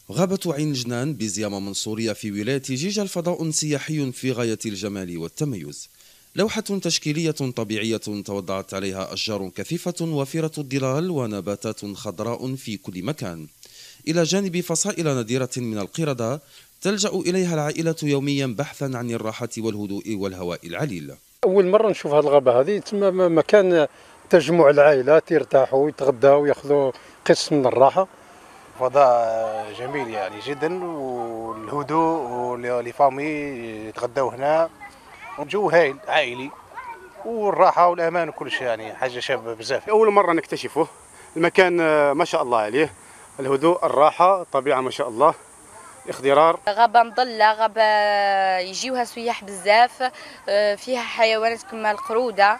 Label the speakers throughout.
Speaker 1: غابة عين جنان بزيامة منصورية في ولاية جيجة فضاء سياحي في غاية الجمال والتميز. لوحة تشكيلية طبيعية توضعت عليها أشجار كثيفة وافرة الظلال ونباتات خضراء في كل مكان، إلى جانب فصائل نادرة من القردة تلجأ إليها العائلة يوميا بحثا عن الراحة والهدوء والهواء العليل.
Speaker 2: أول مرة نشوف هذه الغابة، هذه تسمى مكان تجمع العائلات يرتاحوا يتغداوا وياخذوا قسط من الراحة.
Speaker 3: فضاء جميل يعني جدا، والهدوء ولي فامي يتغداو هنا، جو هايل عائلي والراحه والامان وكل شيء، يعني حاجه شابه بزاف.
Speaker 4: اول مره نكتشفه المكان، ما شاء الله عليه، الهدوء الراحه الطبيعه ما شاء الله، اخضرار.
Speaker 5: غابه مظله، غابه يجيوها سياح بزاف، فيها حيوانات كما القروده.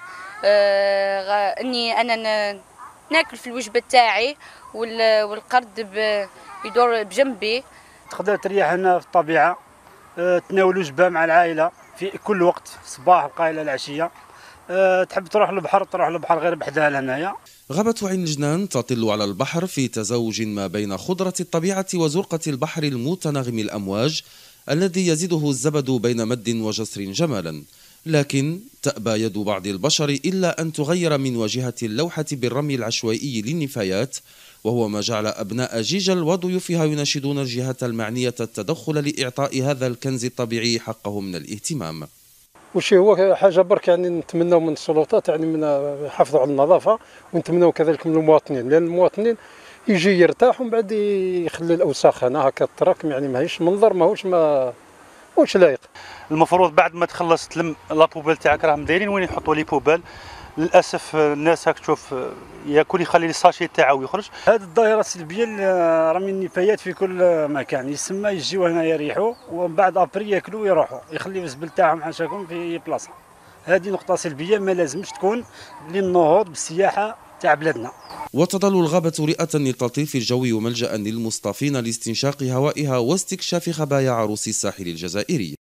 Speaker 5: اني انا ناكل في الوجبه تاعي والقرد يدور بجنبي.
Speaker 6: تقدر تريح هنا في الطبيعه، تناول وجبه مع العائله في كل وقت، الصباح القايله العشيه. تحب تروح للبحر غير بحذاها لهنايا.
Speaker 1: غابة عين جنان تطل على البحر في تزاوج ما بين خضرة الطبيعة وزرقة البحر المتناغم الأمواج الذي يزيده الزبد بين مد وجسر جمالا، لكن تأبى يد بعض البشر إلا أن تغير من واجهة اللوحة بالرمي العشوائي للنفايات، وهو ما جعل أبناء جيجل وضيوفها يناشدون الجهات المعنية التدخل لإعطاء هذا الكنز الطبيعي حقه من الاهتمام.
Speaker 2: وش هو حاجة برك، يعني نتمنوا من السلطات يعني من يحافظوا على النظافة، ونتمنوا كذلك من المواطنين، لأن المواطنين يجي يرتاح ومن بعد يخلي الأوساخ هنا هكا تراكم، يعني ماهيش منظر ماهوش لايق.
Speaker 7: المفروض بعد ما تخلص تلم لابوبيل تاعك، راهم دايرين وين يحطوا لي بوبال. للاسف الناس هاك تشوف ياكل يخلي الساشي تاعو يخرج.
Speaker 6: هذه الظاهره السلبيه رمي النفايات في كل مكان، يسمى يجيو هنا يريحوا ومن بعد ابري ياكلوا ويروحوا، يخليوا الزبل تاعهم حاشاكم في بلاصه. هذه نقطه سلبيه ما لازمش تكون للنهوض بالسياحه تاع بلادنا.
Speaker 1: وتظل الغابة رئة للتلطيف الجوي وملجأ للمصطافين لاستنشاق هوائها واستكشاف خبايا عروس الساحل الجزائري.